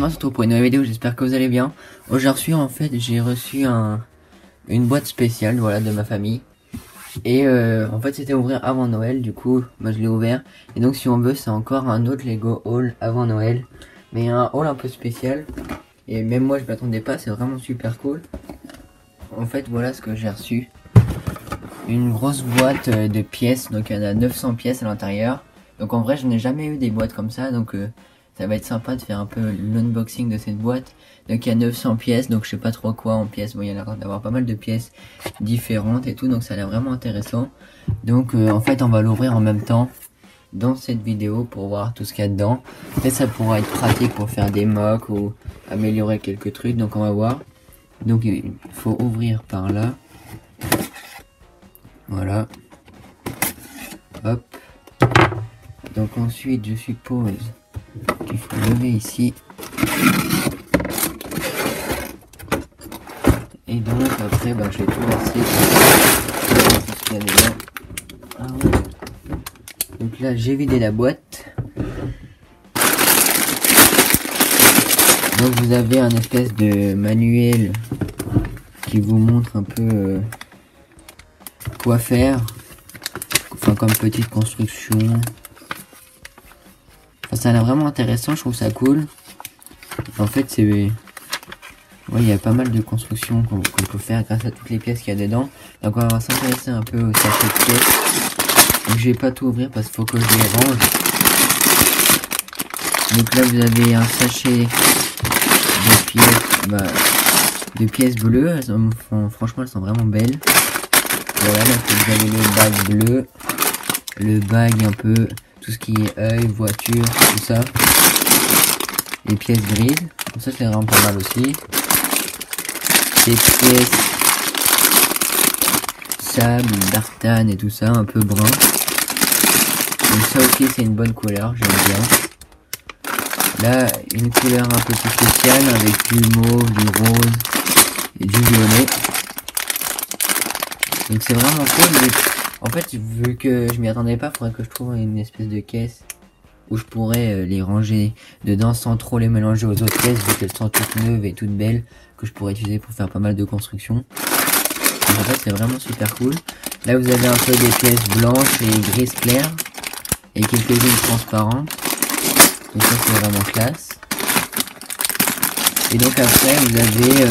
on se retrouve pour une nouvelle vidéo, j'espère que vous allez bien. Aujourd'hui j'ai reçu une boîte spéciale, voilà, de ma famille. Et en fait c'était ouvrir avant Noël, du coup moi je l'ai ouvert. Et donc si on veut c'est encore un autre Lego haul avant Noël. Mais un haul un peu spécial. Et même moi je m'attendais pas, c'est vraiment super cool. En fait voilà ce que j'ai reçu. Une grosse boîte de pièces, donc il y en a 900 pièces à l'intérieur. Donc en vrai je n'ai jamais eu des boîtes comme ça, donc ça va être sympa de faire un peu l'unboxing de cette boîte. Donc il y a 900 pièces, donc je sais pas trop quoi en pièces. Bon, il y a l'air d'avoir pas mal de pièces différentes et tout, donc ça a l'air vraiment intéressant. Donc en fait on va l'ouvrir en même temps dans cette vidéo pour voir tout ce qu'il y a dedans. Peut-être ça pourra être pratique pour faire des mocks ou améliorer quelques trucs, donc on va voir. Donc il faut ouvrir par là. Voilà. Hop. Donc ensuite je suppose qu'il faut lever ici. Et donc après je vais tout verser. Ce qu'il y a dedans. Ah ouais. Donc là j'ai vidé la boîte. Donc vous avez un espèce de manuel qui vous montre un peu quoi faire. Enfin comme petite construction. Enfin, ça a l'air vraiment intéressant, je trouve ça cool. En fait c'est... Ouais, il y a pas mal de constructions qu'on peut faire grâce à toutes les pièces qu'il y a dedans. Donc on va s'intéresser un peu au sachet de pièces. Donc je vais pas tout ouvrir parce qu'il faut que je les range. Donc là vous avez un sachet de pièces bleues. Franchement elles sont vraiment belles. Voilà, donc vous avez le bag bleu. Le bag un peu, tout ce qui est œil, voiture, tout ça. Les pièces grises. Donc ça c'est vraiment pas mal aussi. Des pièces sable, d'artane et tout ça, un peu brun. Donc ça aussi c'est une bonne couleur, j'aime bien. Là, une couleur un peu plus spéciale avec du mauve, du rose et du violet. Donc c'est vraiment cool. En fait, vu que je m'y attendais pas, il faudrait que je trouve une espèce de caisse où je pourrais les ranger dedans sans trop les mélanger aux autres pièces, vu qu'elles sont toutes neuves et toutes belles, que je pourrais utiliser pour faire pas mal de constructions. Donc en fait c'est vraiment super cool. Là vous avez un peu des pièces blanches et grises claires et quelques-unes transparentes. Donc ça c'est vraiment classe. Et donc après vous avez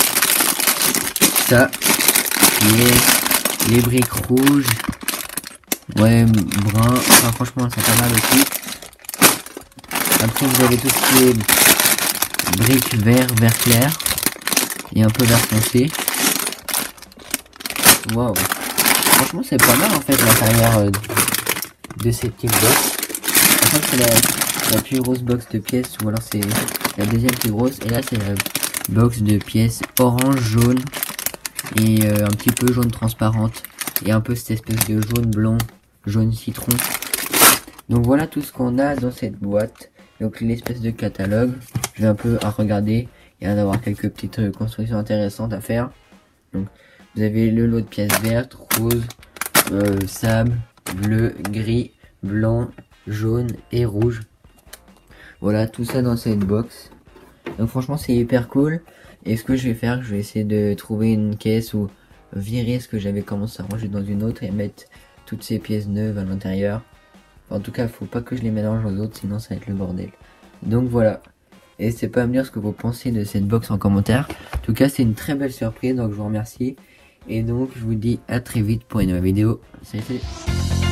ça qui est les briques rouges, ouais, brun, enfin franchement elles sont pas mal aussi. Après vous avez tout ce qui est briques vert clair et un peu vert foncé. Waouh, franchement c'est pas mal en fait l'intérieur de ces petites box. Je crois que c'est la plus grosse box de pièces, ou alors c'est la deuxième plus grosse. Et là c'est la box de pièces orange, jaune et un petit peu jaune transparente et un peu cette espèce de jaune blanc, jaune citron. Donc voilà tout ce qu'on a dans cette boîte. Donc l'espèce de catalogue, je vais un peu à regarder et à avoir quelques petites constructions intéressantes à faire. Donc vous avez le lot de pièces vertes, roses, sable, bleu, gris, blanc, jaune et rouge. Voilà tout ça dans cette box. Donc franchement c'est hyper cool. Et ce que je vais faire, je vais essayer de trouver une caisse ou virer ce que j'avais commencé à ranger dans une autre et mettre toutes ces pièces neuves à l'intérieur. En tout cas, faut pas que je les mélange aux autres, sinon ça va être le bordel. Donc voilà. N'hésitez pas à me dire ce que vous pensez de cette box en commentaire. En tout cas, c'est une très belle surprise, donc je vous remercie. Et donc, je vous dis à très vite pour une nouvelle vidéo. Salut, salut.